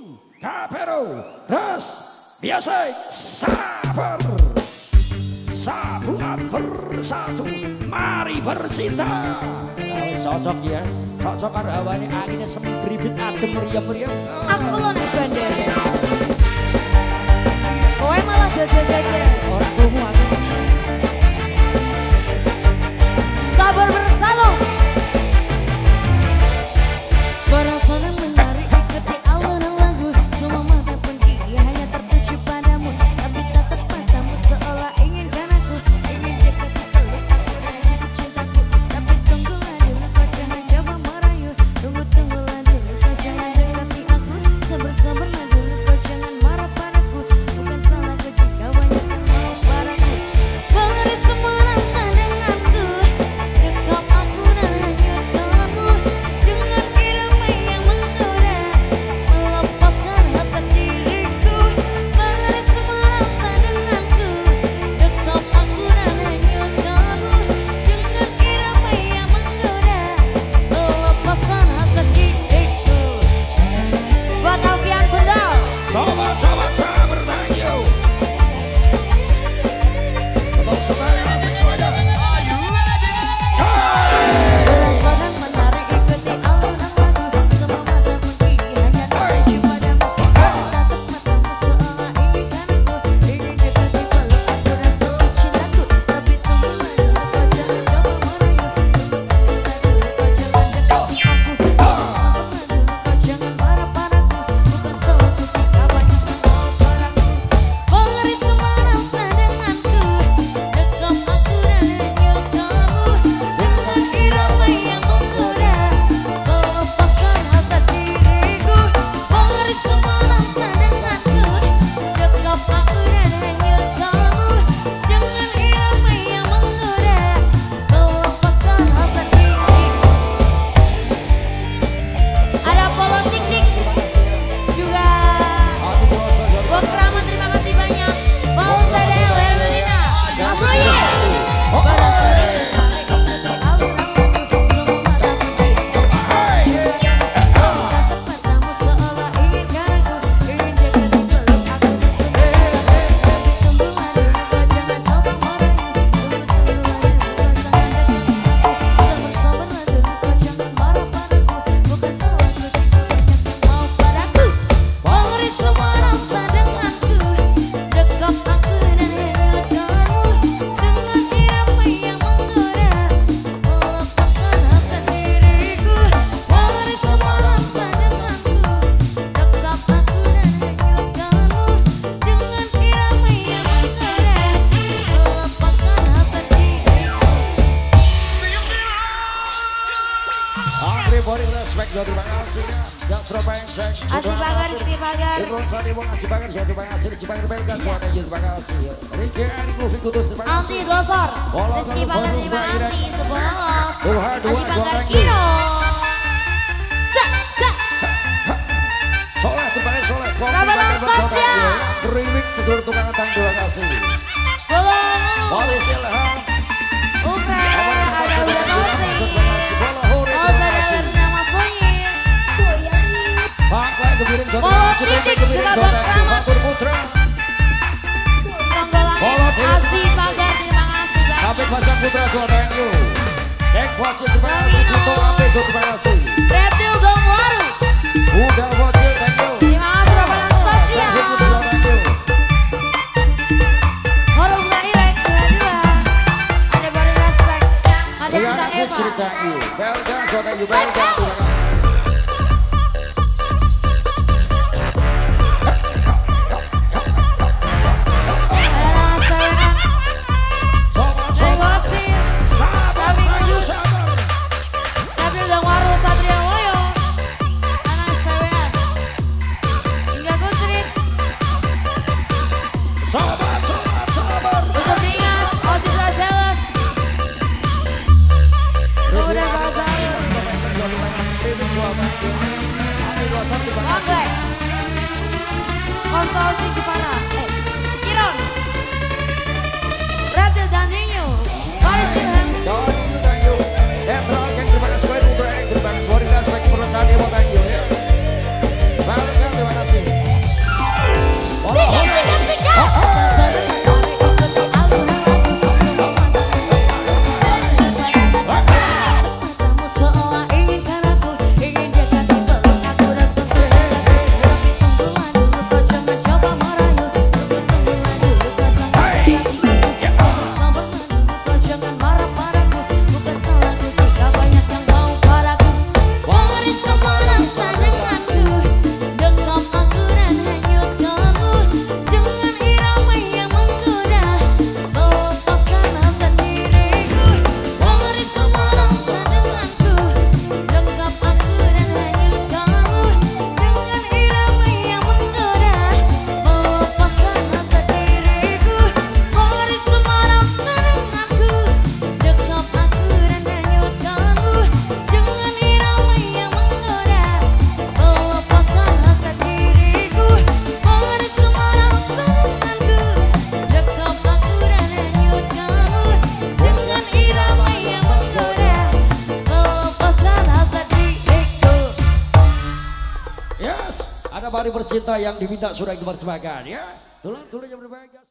Kapero, ras, biasa, sabar. Satuan bersatu, mari bercinta. Oh, cocok ya, cocok karo hawane anginnya sembribit adem meriam-meriam. Aku lo nih bandara. Kowe malah jaga-jaga. Orang tumu aku. Sabar bersatu. Perasaan menarik ikuti alunan lagu. Semua mata pun gigi hanya tertuju padamu. Tapi tatap matamu seolah inginkan aku. Ingin dekat peluk aku rasa cintaku. Tapi tunggulah dulu kau jangan coba merayu. Tunggulah dulu kau jangan dekati aku. Sabar-sabarlah dulu kau jangan marah padaku. Bukan salahku jika banyak yang mau padaku. Beri semua rasa denganku. Dekap aku dan hanya kamu. Dengan irama yang menggoda. Melepaskan hasrat diriku. Beri semua rasa denganku. Dekap aku dan hanya kamu. Dengan irama yang menggoda. Melepaskan hasrat diriku. Buat Alfian Bundal. Sobat-sobat sabar tangyo. Tetap semangat asik semuanya. Are you ready? Perasaan menarik ikuti alunan lagu. Semua mata pun gigi hanya tertuju padamu. Tatap matamu seolah inginkan aku. Ingin dekati peluk aku rasa cintaku. Tapi tunggulah dulu kau jangan coba merayu. Tunggulah dulu kau jangan dekati aku. Sabarlah dulu kau jangan marah padaku. Bukan salahku jika banyak yang mau padaku. Beri semua rasa denganku. Dekap aku dan hanya kamu. Dengan irama yang menggoda. Melepaskan hasrat diriku. Beri semua rasa denganku. Dekap aku dan hanya kamu. Dengan irama yang menggoda. Melepaskan hasrat diriku. Ada Polo Tik-Tik juga buat Kramat, terima kasih banyak. Paul Sadel, Hermelina, Mas Oye. Perasaan menarik ikuti alunan lagu. Semua mata pun gigi tatap matamu seolah inginkan aku. Ingin dekati peluk aku dan semua cintaku. Tapi tunggulah dulu kau jangan coba merayu. Tunggulah dulu kau jangan dekati aku. Sabar-sabarlah dulu kau jangan marah padaku. Bukan salahku jika banyak yang mau padaku. Beri semua rasa denganku. Dekap aku dan hanya kamu. Dengan irama yang menggoda. Melepaskan hasrat diriku. Beri semua rasa denganku. Dekap aku dan hanya kamu. Dengan irama yang menggoda. Melepaskan hasrat diriku. Andre Boris respect juga terima kasih ya. Yang Surabaya cek. Asli Pagar, Rizky Pagar. Irwan Sani Wong Asli Pagar juga terima kasih. Rizky Pagar Belkan suara terima kasih. Ricky Ari Lufi Kudus terima kasih. Alti Glosor, Rizky Pagar terima kasih. Sebelas Alti Pagar Kino. Soleh terima soleh. Rabat Alsasya. Remix sedulur tukang tang terima kasih. Bolong Boris Ilham. Ukra, ada Uda Tosi. Bola Huri Paul terima Sadel, kasih. Hermelina, Mas Oye. Pak Klai Kebiring Jota. Polo Kasih Titik Kebiring juga Jota. buat Kramat. Fatur Putra. Songgolangit, Asli Pagar terima kasih banyak. Apik Pasang Putra juga thank you. Dek Wajib terima kasih. Kuto Apik juga terima kasih. Reptil Dong Waru, Udah Wajib thank you. terima kasih Rabat Alsasya. Thank you juga thank you. Horo Bunga Irek, dua. Ada Baru Respect, ada Riana Cinta Eva. Putri thank you. Belkan juga thank you. Belkan terima kasih. Ada Nasa Wekan, Sobat-sobat sabar ayo sabar. Reptil Dong Waru, Satria Loyo. Ada Nasa Wekan, hingga Kusrit, Sobat-sobat sabar. Untuk Ringas, Ositra Jealous. Udah Bazar, Kongrek, Konsolsi Jepara, Kiron, Reptil dan Rinyu, Paris Ilham. Thank you. Netral Gang terima kasih. Terima kasih. Terima kasih. Terima kasih. Terima kasih. Yes, ada Mari Bercinta yang diminta sudah dipersembahkan ya. Tulang yang berbahagia.